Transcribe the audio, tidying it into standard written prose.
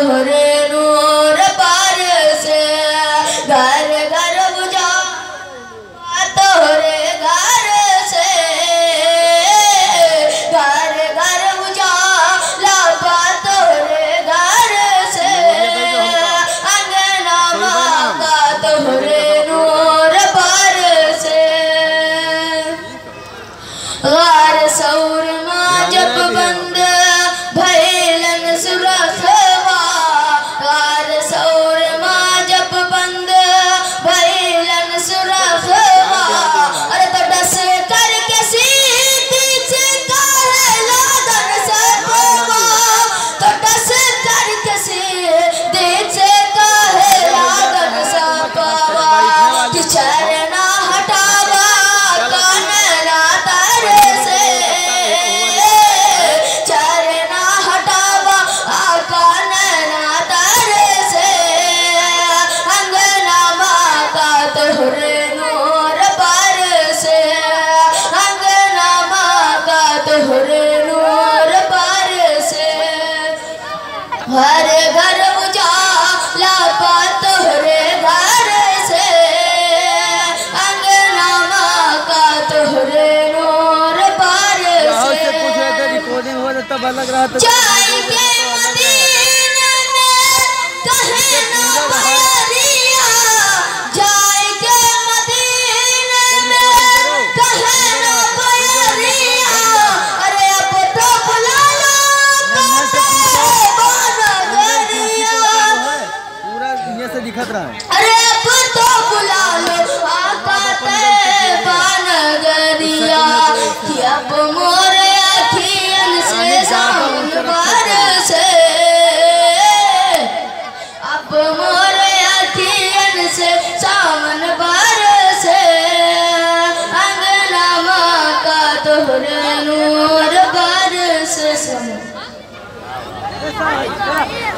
तोहरे नूर बरसे, घर घर उजाला तोहरे घर से, घर घर उजाला तोहरे घर से, अंगना का तोहरे नूर बरसे। गार सौर माँ जब बंद भैलन सुरखवा, गार सौर माँ जब बंद भैलन सुरखवा, अरे तो डस करके सीधी से कहला दन सपवा, तो डस करके सीधी से कहला दन सपवा, कि चरना हटावा कानना तर से, चरना हटावा कानना तर से, अंगना का तोहरे नूर बरसे, अंगना का तोहरे नूर बरसे। हर घर उजाला तोहरे घर से, अंगना का तोहरे नूर बरसे। रिकॉर्डिंग हो जाता लग रहा था जाएंगे मदीने में कहे ना बहरिया, जाएंगे मदीने में कहे ना बहरिया, अरे अब तो बुला लो बनगरिया, पूरा ये से दिखत रहा है। अरे अब तो बुला लो आका बनगरिया, कि अब मोरे अखियन से सावन बरसे, अब मोरे अखियन से सावन बरसे, अंगना का तोहरे नूर बरसे।